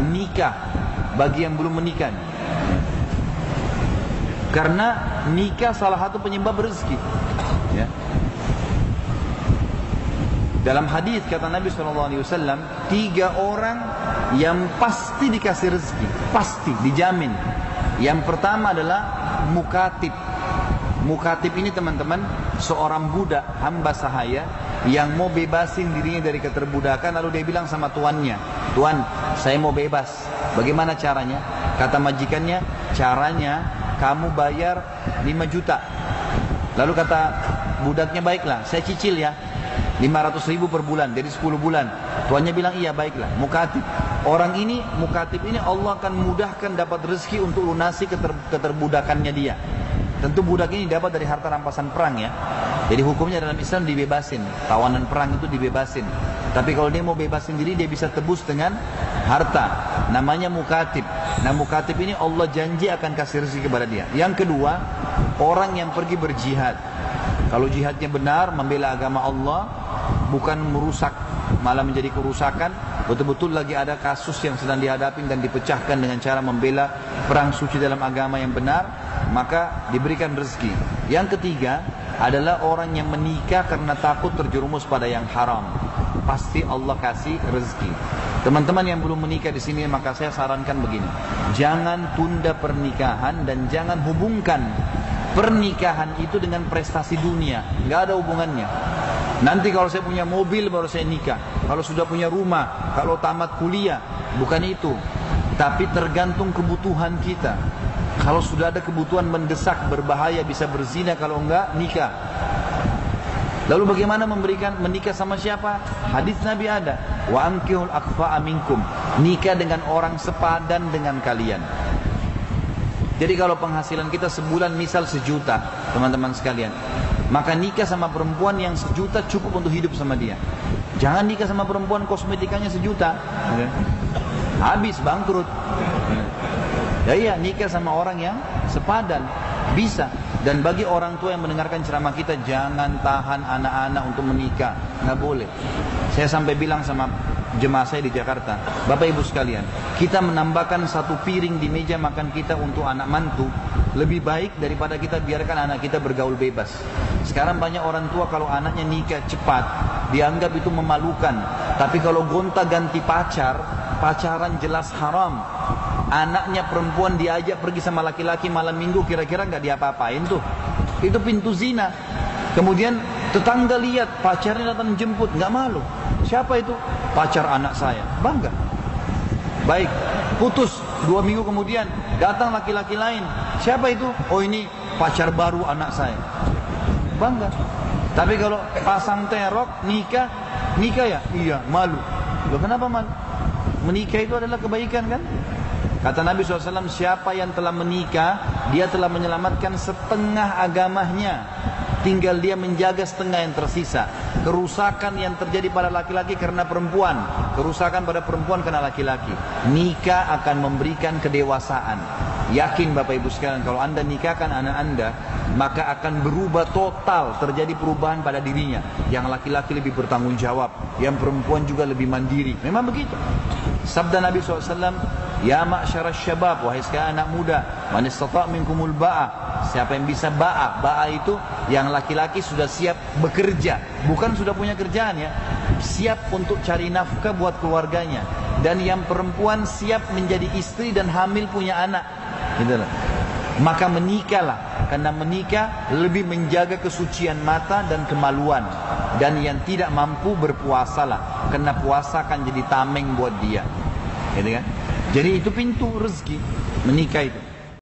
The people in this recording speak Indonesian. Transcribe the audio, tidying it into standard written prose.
nikah bagi yang belum menikah. Karena nikah salah satu penyebab rezeki. Ya. Dalam hadis kata Nabi SAW, 3 orang yang pasti dikasih rezeki, pasti dijamin. Yang pertama adalah mukatib. Mukatib ini teman-teman, seorang budak, hamba sahaya yang mau bebasin dirinya dari keterbudakan, lalu dia bilang sama tuannya, "Tuan, saya mau bebas. Bagaimana caranya?" Kata majikannya, "Caranya kamu bayar 5 juta. Lalu kata budaknya, "Baiklah, saya cicil ya. 500.000 per bulan, jadi 10 bulan. Tuannya bilang, "Iya, baiklah." Mukatib. Orang ini, mukatib ini Allah akan mudahkan dapat rezeki untuk lunasi keterbudakannya dia. Tentu budak ini dapat dari harta rampasan perang ya. Jadi hukumnya dalam Islam dibebasin. Tawanan perang itu dibebasin. Tapi kalau dia mau bebasin diri, dia bisa tebus dengan harta. Namanya mukatib. Nah, mukatib ini Allah janji akan kasih rezeki kepada dia. Yang kedua, orang yang pergi berjihad. Kalau jihadnya benar, membela agama Allah, bukan merusak, malah menjadi kerusakan, betul-betul lagi ada kasus yang sedang dihadapi dan dipecahkan dengan cara membela perang suci dalam agama yang benar, maka diberikan rezeki. Yang ketiga adalah orang yang menikah karena takut terjerumus pada yang haram. Pasti Allah kasih rezeki. Teman-teman yang belum menikah di sini, maka saya sarankan begini: jangan tunda pernikahan dan jangan hubungkan pernikahan itu dengan prestasi dunia. Nggak ada hubungannya. Nanti kalau saya punya mobil baru saya nikah. Kalau sudah punya rumah, kalau tamat kuliah, bukan itu. Tapi tergantung kebutuhan kita. Kalau sudah ada kebutuhan mendesak, berbahaya, bisa berzina, kalau enggak, nikah. Lalu bagaimana menikah sama siapa? Hadis Nabi ada, wa ankihul akfa'a minkum, nikah dengan orang sepadan dengan kalian. Jadi kalau penghasilan kita sebulan misal 1 juta, teman-teman sekalian, maka nikah sama perempuan yang 1 juta cukup untuk hidup sama dia. Jangan nikah sama perempuan kosmetikanya 1 juta, habis bangkrut. Ya iya, nikah sama orang yang sepadan, bisa. Dan bagi orang tua yang mendengarkan ceramah kita, jangan tahan anak-anak untuk menikah, nggak boleh. Saya sampai bilang sama jemaah saya di Jakarta, Bapak Ibu sekalian, kita menambahkan 1 piring di meja makan kita untuk anak mantu lebih baik daripada kita biarkan anak kita bergaul bebas. Sekarang banyak orang tua kalau anaknya nikah cepat dianggap itu memalukan. Tapi kalau gonta-ganti pacaran jelas haram. Anaknya perempuan diajak pergi sama laki-laki malam minggu, kira-kira nggak diapa-apain tuh. Itu pintu zina. Kemudian tetangga lihat pacarnya datang jemput, nggak malu. Siapa itu? Pacar anak saya. Bangga. Baik, putus 2 minggu kemudian datang laki-laki lain. Siapa itu? Oh, ini pacar baru anak saya. Bangga. Tapi kalau pasang terok, nikah ya? Iya, malu. Loh, kenapa malu? Menikah itu adalah kebaikan kan? Kata Nabi SAW, siapa yang telah menikah, dia telah menyelamatkan setengah agamanya. Tinggal dia menjaga setengah yang tersisa. Kerusakan yang terjadi pada laki-laki karena perempuan, kerusakan pada perempuan karena laki-laki. Nikah akan memberikan kedewasaan. Yakin Bapak Ibu sekalian, kalau anda nikahkan anak anda, maka akan berubah total, terjadi perubahan pada dirinya. Yang laki-laki lebih bertanggung jawab, yang perempuan juga lebih mandiri. Memang begitu. Sabda Nabi SAW, ya ma'syarasy syabab, wahai sekalian anak muda, man istata' minkumul ba'ah, siapa yang bisa ba'ah. Ba'ah itu yang laki-laki sudah siap bekerja, bukan sudah punya kerjaan ya, siap untuk cari nafkah buat keluarganya. Dan yang perempuan siap menjadi istri dan hamil punya anak. Itulah. Maka menikahlah, karena menikah lebih menjaga kesucian mata dan kemaluan. Dan yang tidak mampu berpuasalah, karena puasa akan jadi tameng buat dia. Gitu kan? Jadi itu pintu rezeki, menikah itu.